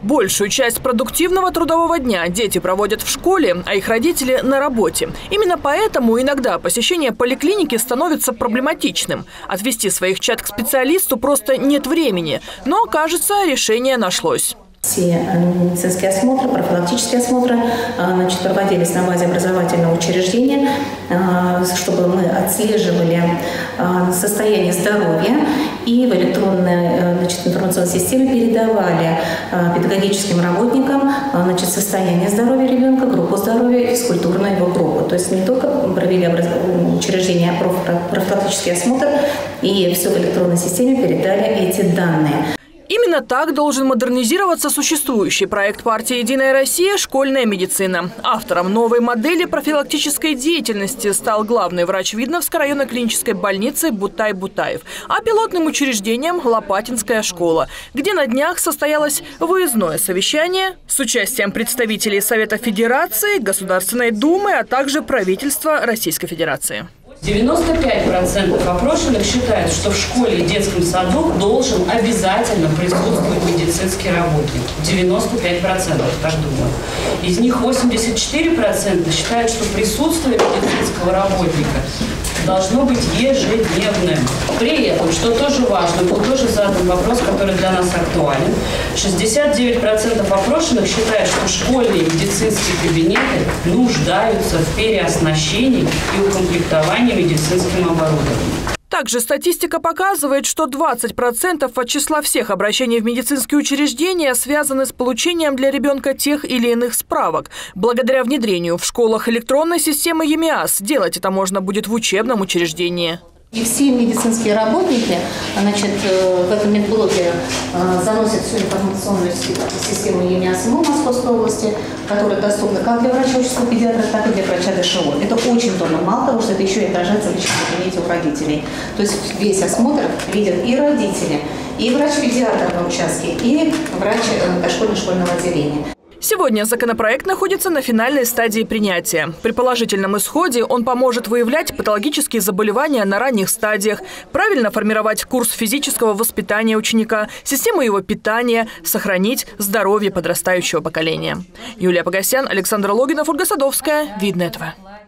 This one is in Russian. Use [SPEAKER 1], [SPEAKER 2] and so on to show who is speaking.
[SPEAKER 1] Большую часть продуктивного трудового дня дети проводят в школе, а их родители – на работе. Именно поэтому иногда посещение поликлиники становится проблематичным. Отвести своих чад к специалисту просто нет времени. Но, кажется, решение нашлось.
[SPEAKER 2] Все медицинские осмотры, профилактические осмотры проводились на базе образовательного учреждения, чтобы мы отслеживали состояние здоровья и в электронной информационной системе передавали педагогическим работникам состояние здоровья ребенка, группу здоровья и физкультурную его группу. То есть не только провели учреждение профилактический осмотр и все в электронной системе передали эти данные.
[SPEAKER 1] Именно так должен модернизироваться существующий проект партии «Единая Россия» «Школьная медицина». Автором новой модели профилактической деятельности стал главный врач Видновской районной клинической больницы Бутай Бутаев, а пилотным учреждением – Лопатинская школа, где на днях состоялось выездное совещание с участием представителей Совета Федерации, Государственной Думы, а также правительства Российской Федерации.
[SPEAKER 3] 95% опрошенных считают, что в школе и детском саду должен обязательно присутствовать медицинский работник. 95% так думают. Из них 84% считают, что присутствие медицинского работника должно быть ежедневным. При этом, что тоже важно, был тоже задан вопрос, который для нас актуален. 69% опрошенных считают, что школьные медицинские кабинеты нуждаются в переоснащении и укомплектовании медицинским оборудованием.
[SPEAKER 1] Также статистика показывает, что 20% от числа всех обращений в медицинские учреждения связаны с получением для ребенка тех или иных справок. Благодаря внедрению в школах электронной системы ЕМИАС делать это можно будет в учебном учреждении.
[SPEAKER 2] И все медицинские работники в этом медблоке заносят всю информационную систему ЕМИАС МО Московской области, которая доступна как для врача-участкового педиатра, так и для врача ДШО. Это очень удобно. Мало того, что это еще и отражается в личном кабинете у родителей. То есть весь осмотр видят и родители, и врач-педиатр на участке, и врач дошкольно-школьного отделения.
[SPEAKER 1] Сегодня законопроект находится на финальной стадии принятия. При положительном исходе он поможет выявлять патологические заболевания на ранних стадиях, правильно формировать курс физического воспитания ученика, систему его питания, сохранить здоровье подрастающего поколения. Юлия Погосян, Александр Логинов, Ольга Садовская. Видно этого.